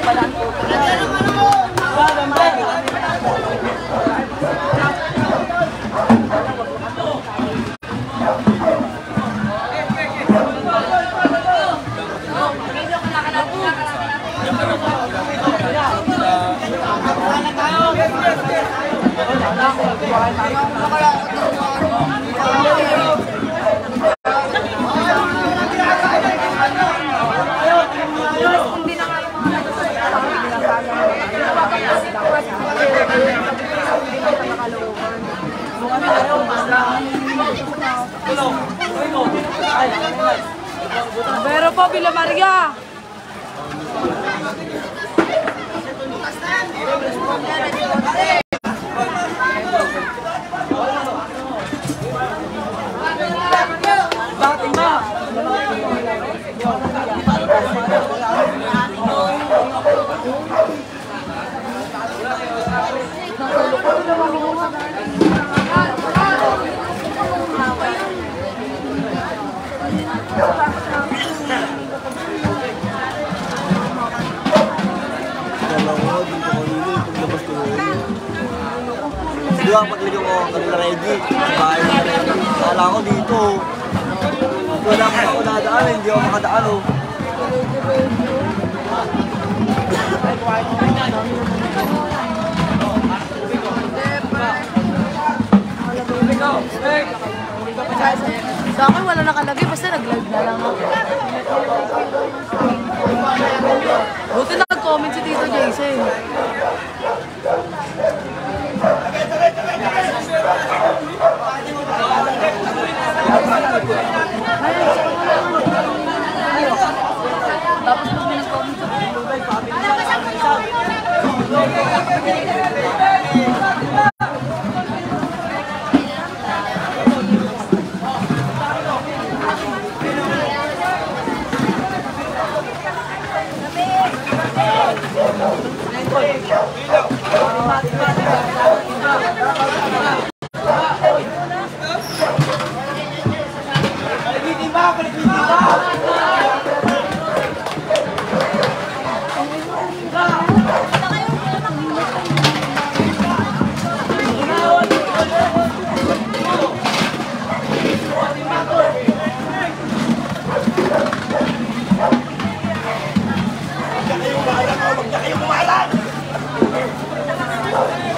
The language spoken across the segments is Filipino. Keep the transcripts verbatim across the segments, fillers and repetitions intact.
Pero po, Villa Maria. Di ba, pagligaw ko nag-ready, bahay na ready. Kala ko dito. Wala ako nadaan, hindi ako makadaan. Oh. Sa akin wala nakalagay, basta nag-live na lang ako. Buti nag-comment si Tito Jason. Tapos may nag-comment sa Huwag na kayo kumalan!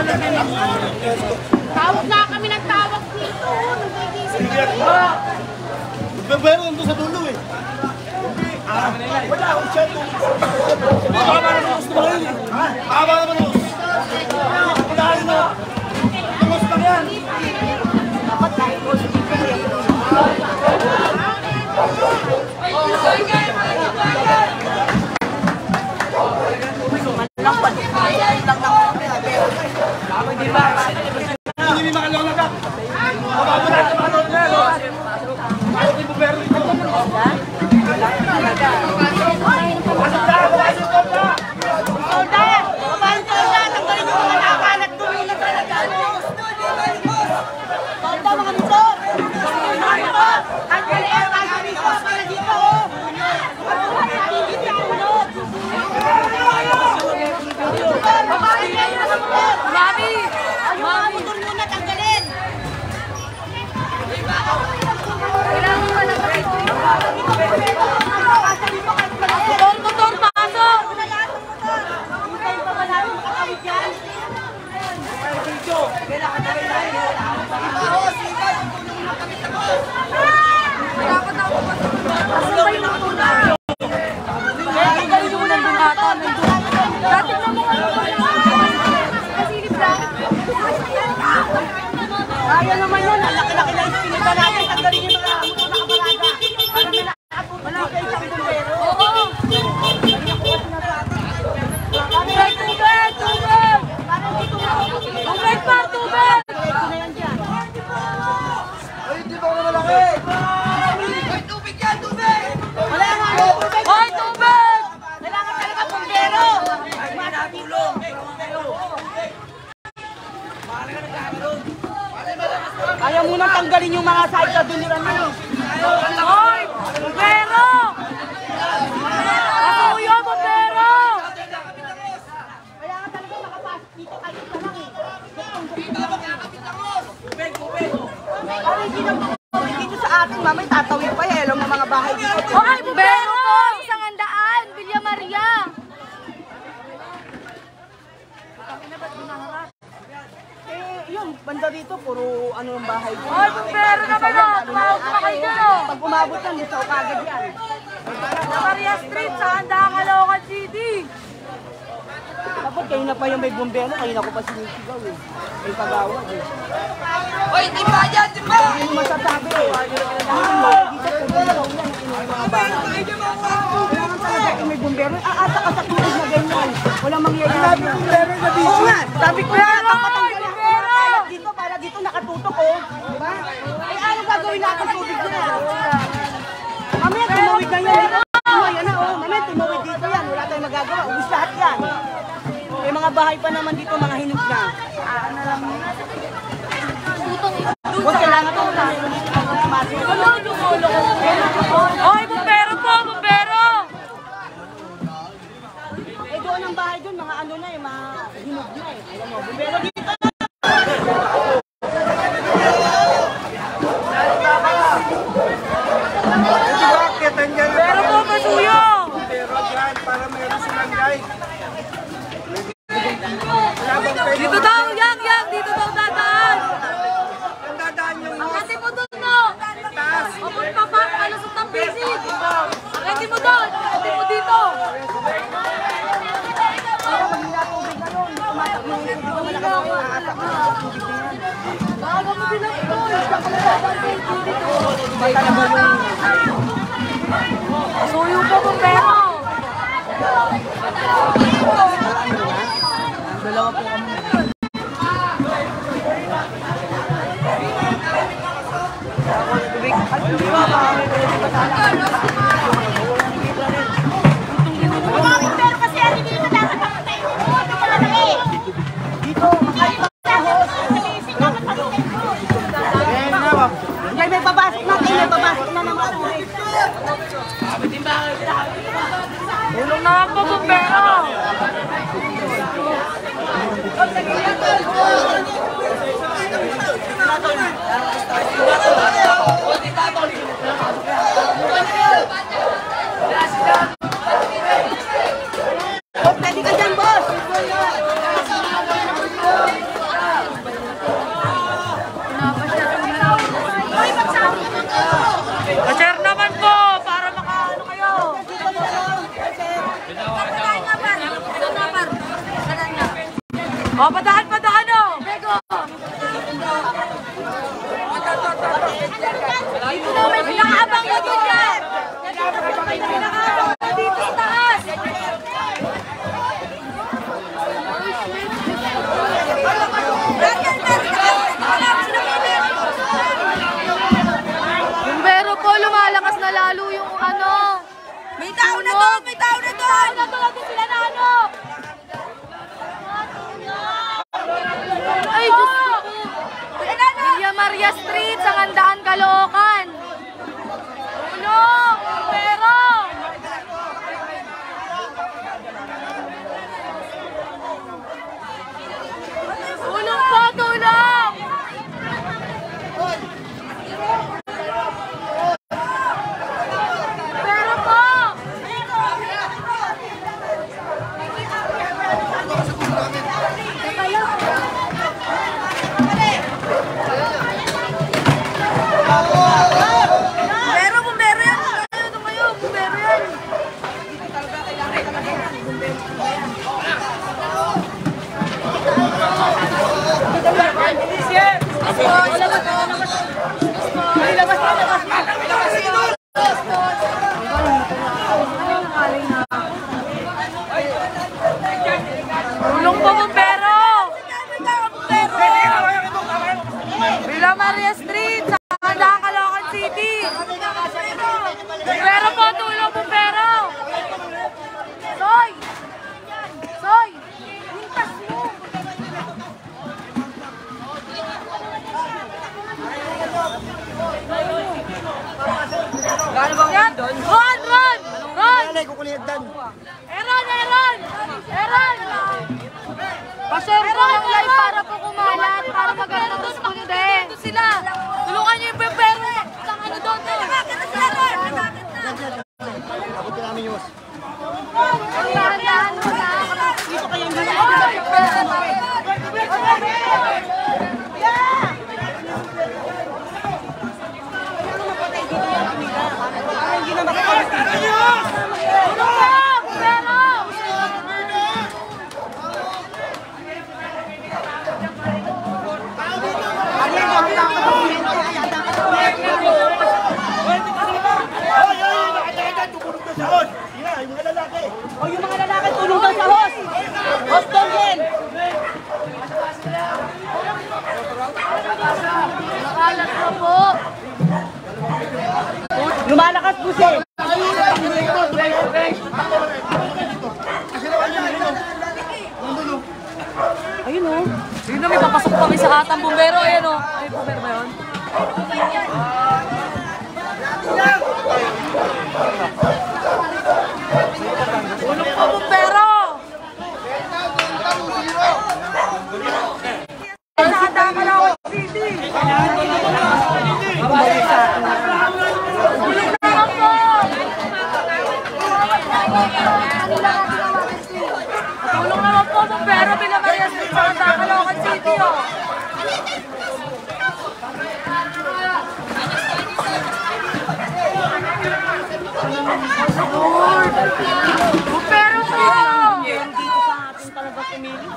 Tawag na kami ng tawag dito. Nagigising kami. Pero nandun sa dulo eh. Wala akong chat. Tama naman gusto mo rin eh. Tama naman gusto. Pagkain mo. Gusto lang yan. Dapat tayo po sa dito. Malang pa. Lang lang kami. Hindi ba? Hindi makalaw na ka. Mababa na ito. Ano na? Hindi mo pero ito. Kaya naman yun, ang laki-laki na ispinita natin. Tanggalin yung mga amo na kapalaga. Para may nakapot. Wala kayo sa bumbero. Oo. Tubig, tubig, tubig! Tubig pa, tubig! Ay, hindi ba ako malaki? Ay, tubig yan, tubig! Wala nga, tubig! Ay, tubig! Kailangan talaga bumbero! Ay, manatulong! Ayaw mo nang tanggalin yung mga side na duliran mo. Hoy! Bombero! Kasuyo, bombero! Kaya nga talaga makapasok dito kayo ka lang eh. Dito ba kakapit ako? Bubeg, bubeg! Parang hindi na makapit dito sa atin, mamay tatawid pa eh. Alam mo mga bahay dito. Hoy, bombero po! Isang handaan! Villa Maria! Kami na ba't minaharap? Eh, yun, banda dito, puro ano yung bahay dito. Ay, bumbero naman o! Tumawag pa kayo dyan o! Pag umabot yan, gusto ko kagad yan. Sa Maria Street, sa Handaan, Caloocan City. Dapat kayo na pa yung may bumbero, kayo na ko pa sinisigaw eh. May pagawad eh. Hoy, di ba yan, di ba? Hindi mo masasabi eh. Dahil mo, dito sa bumbero yan, yung mga bahay. Kailangan talaga yung may bumbero. Aasa ka sa tulog na ganyan. Walang mangyayari. Sabi ko bumbero na busy yan. Sabi ko yan, dito para dito nakatutok oh. Diba? Ay ano gagawin natin tubig na? Mamaya tumawid na yan. Oh, yan na oh. Mamaya tumawid dito yan. Wala tayong magagawa. Ubus lahat yan. May mga bahay pa naman dito, mga hinog na. Ah, ano lang yun? Huwag kailangan ito. Oy, bumbero po, bumbero! Eh doon ang bahay doon, mga ano na eh, mga hinog na eh. Alam mo, bumbero dito. Pero po, masuyo! Pero dyan, para mayroon silang guide. Dito daw, yang, yang, dito daw dadaan. Ang dadaan yung Akati mo doon, no? taas. Mapun pa pa, palusot ng pisit. Akati mo doon, akati mo dito. Bago mo din ang doon. Suyo po, bumbero. Dalawa po kami. Pero kasi ano dito dapat pamatay. Dito pala na eh. Dito, makaiba. Ngay may babasok na, may babasok na ng tubig. Tulong na lang po, bumbero. Pwede ka dyan, boss. O, padaan, padaan o! Bego! Dito na may pinakaabang na dyan yan! May pinakaabang na dito sa taas! Bumbero po, lumalakas na lalo yung ano. May tao na doon! May tao na doon! May tao na doon sila na ano! Ay, Diyos ko! Villa Maria Street, sa Handaan, Caloocan. Tulong! Bumbero! Tulong po! Tulong! Pero po! Bumbero! Bumbero yan! Tumayo! Tumayo! Bumbero yan! Tulong po, Bumbero! Villa Maria Street, sa Handaan, Caloocan City. Bumbero po, tulong, Bumbero! Soy! Soy! Lintas mo! Yan! Ron! Ron! Ron! Eron! Eron! Eron! Pa-share po ng live para po kumalat, para maganda ng responde. Sila! Tulungan niyo yung Bumbero! Ang ano doon? Nakakita sila doon! Abutin namin yung Ang dahan-dahan mo na! Dito kayang hindi na makakalitin. Tulong po! Bumbero! Ay, ay, nakatakan, tumunog na sa hos. Sina, yung mga lalaki. O yung mga lalaki tulong daw sa host. Host doon din. Nakalat na po! Lumalakas po siya. Ayun o. Yun na, may papasok pa kami sa atang Bumbero. Ayan o. Ay, Bumbero ba yun? Tulong po, Bumbero! Sa Handaan, Caloocan City! Tulong naman po! Tulong naman po, Bumbero, Villa Maria Street, sa Handaan, Caloocan City, oh. Lord! Bumbero po! Dito sa atin talaga pumili.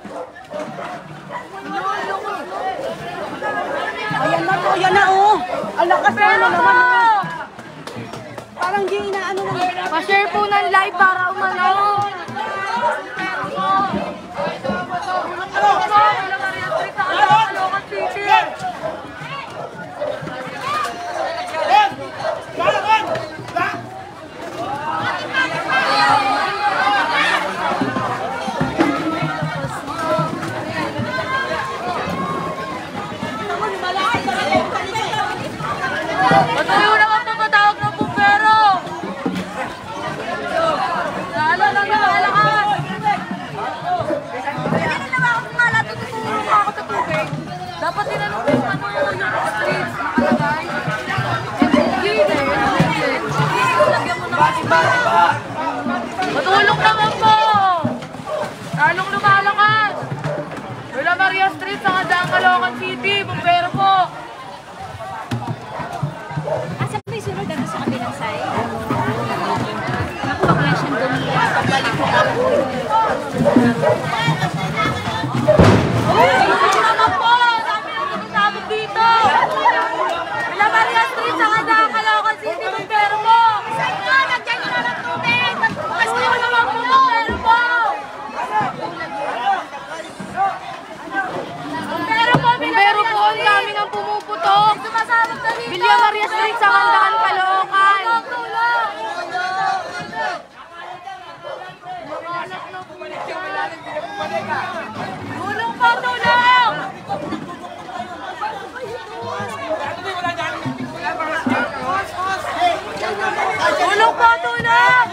Ayan na po, ayan na oh. Ang lakas na ano naman oh. Parang di inaano na. Pa-share po ng live para umano. Patuloy na ako papatawag ng Bumbero! Lalo lang na malakas! Hindi na naman ako malatot Tulong po, tulong! Tulong po, tulong!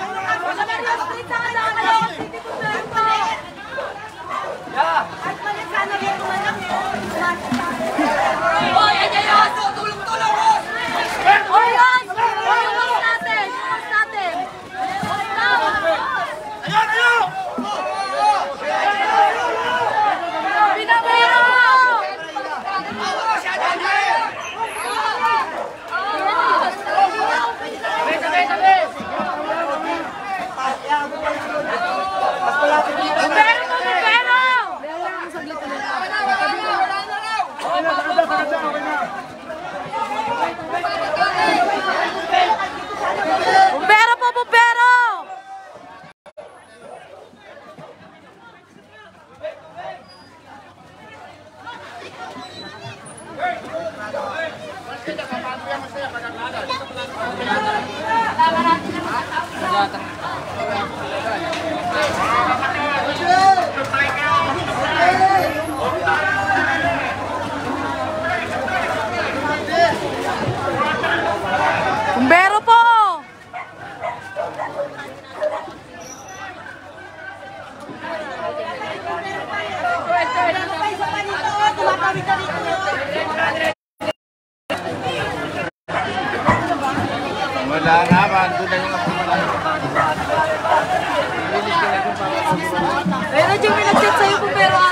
Oy, Ross! Oy, Ross natin! Ross natin! Ross down! Ayan, ayan! Pinabero! Bumbero po, bumbero! Bumbero po, bumbero! Bumbero po! Wala naman, doon na yung Ayun na, Jim, may nag-chat sa'yo, bumbero.